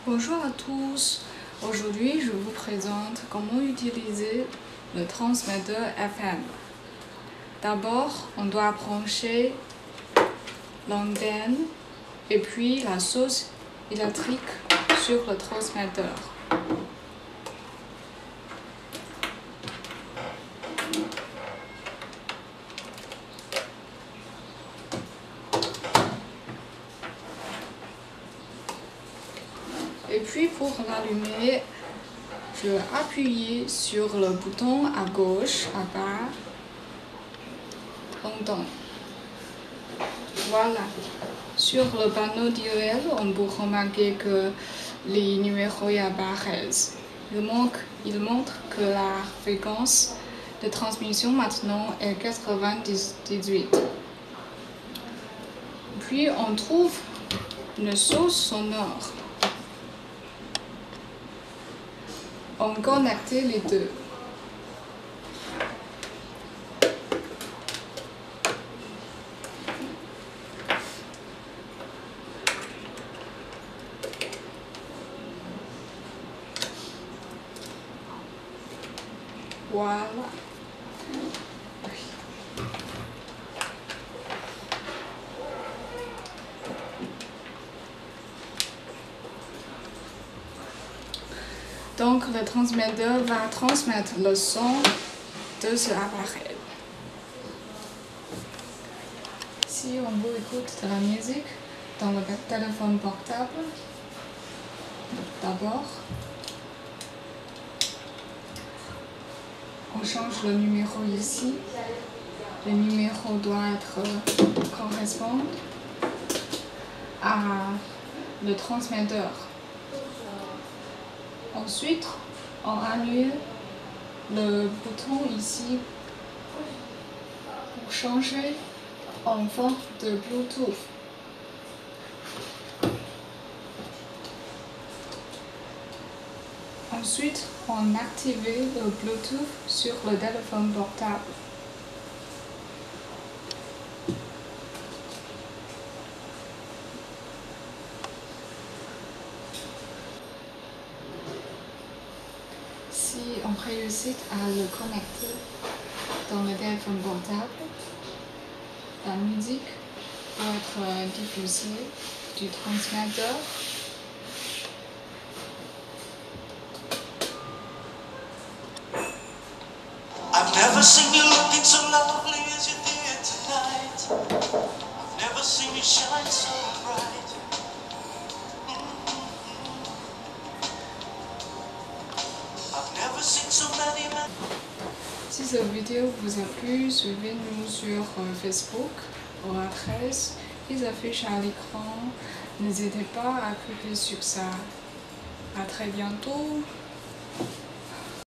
Bonjour à tous, aujourd'hui je vous présente comment utiliser le transmetteur FM. D'abord, on doit brancher l'antenne et puis la source électrique sur le transmetteur. Et puis pour l'allumer, je vais appuyer sur le bouton à gauche, à bas, longtemps. Voilà. Sur le panneau d'IRL, on peut remarquer que les numéros apparaissent. Il montre que la fréquence de transmission maintenant est 98. Puis on trouve une source sonore. On connecte les deux. Voilà. Donc le transmetteur va transmettre le son de ce appareil. Si on veut écouter de la musique dans le téléphone portable, d'abord, on change le numéro ici. Le numéro doit correspondre à le transmetteur. Ensuite, on annule le bouton ici pour changer en forme de Bluetooth. Ensuite, on active le Bluetooth sur le téléphone portable. Si on réussit à le connecter dans le téléphone portable, la musique peut être diffusée du transmetteur. I've never seen you looking so lovely as you did tonight. I've never seen you shine so bright. I've never seen so many men. Si cette vidéo vous a plu, suivez-nous sur Facebook au adresse qui s'affiche à l'écran. N'hésitez pas à cliquer sur ça. À très bientôt.